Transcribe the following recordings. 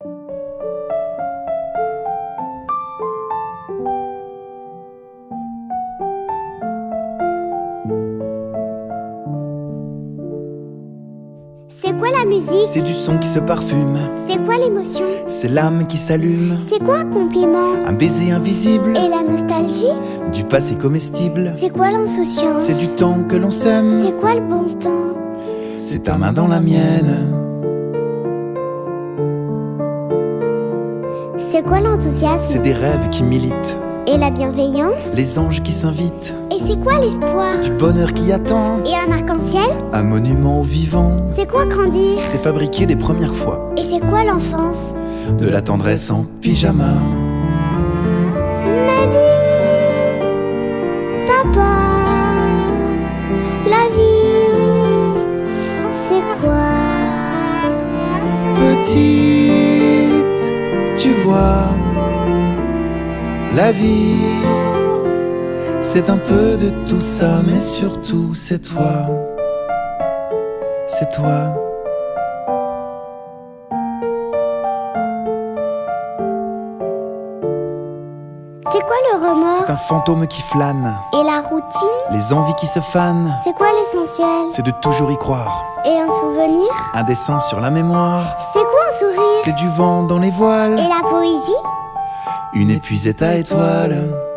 C'est quoi la musique? C'est du son qui se parfume. C'est quoi l'émotion? C'est l'âme qui s'allume. C'est quoi un compliment? Un baiser invisible. Et la nostalgie? Du passé comestible. C'est quoi l'insouciance? C'est du temps que l'on sème. C'est quoi le bon temps? C'est ta main dans la mienne. C'est quoi l'enthousiasme? C'est des rêves qui militent. Et la bienveillance? Les anges qui s'invitent. Et c'est quoi l'espoir? Du bonheur qui attend. Et un arc-en-ciel? Un monument au vivant. C'est quoi grandir? C'est fabriquer des premières fois. Et c'est quoi l'enfance? De la tendresse en pyjama. M'a dit, papa, la vie, c'est quoi? Petite, tu vois, la vie, c'est un peu de tout ça, mais surtout c'est toi. C'est toi. C'est quoi le remords? C'est un fantôme qui flâne. Et la routine? Les envies qui se fanent. C'est quoi l'essentiel? C'est de toujours y croire. Et un souvenir? Un dessin sur la mémoire. C'est quoi un sourire? C'est du vent dans les voiles. Et la poésie? Une épuisette à étoiles.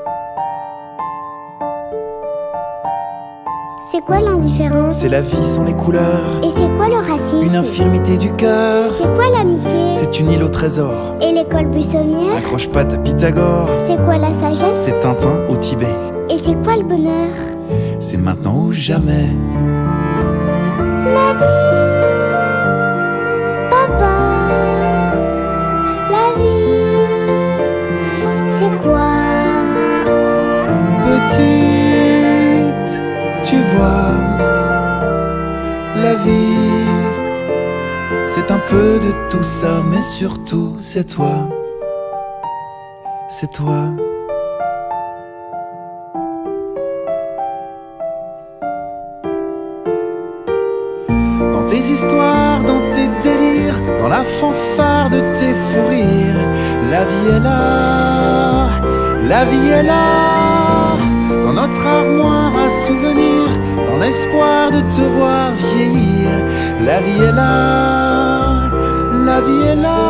C'est quoi l'indifférence? C'est la vie sans les couleurs. Et c'est quoi le racisme? Une infirmité du cœur. C'est quoi l'amitié? C'est une île au trésor. Et l'école buissonnière? Accroche-pattes à Pythagore. C'est quoi la sagesse? C'est Tintin au Tibet. Et c'est quoi le bonheur? C'est maintenant ou jamais. M'a dit, papa, la vie, c'est quoi? Petite, tu vois, la vie, c'est un peu de tout ça, mais surtout c'est toi. C'est toi. Dans tes histoires, dans tes délires, dans la fanfare de tes fous rires, la vie est là, la vie est là, dans notre armoire à souvenirs, dans l'espoir de te voir vieillir. La vie est là, la vie est là.